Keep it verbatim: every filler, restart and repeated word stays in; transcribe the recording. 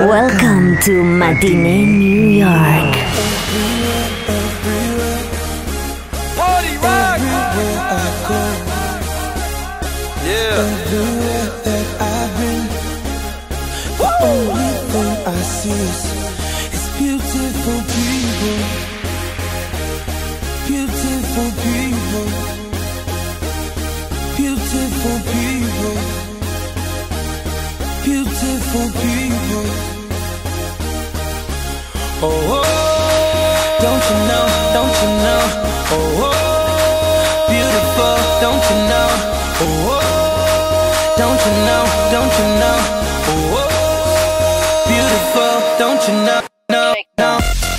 Welcome to Matinee New York. Party rock! Yeah. Everywhere that I've been, the only thing I see is, is beautiful people. Beautiful people. Beautiful people. Beautiful people. Oh, oh, don't you know, don't you know? Oh, oh, beautiful, don't you know? Oh, oh, don't you know, don't you know? Oh, oh, beautiful, don't you know? No, no.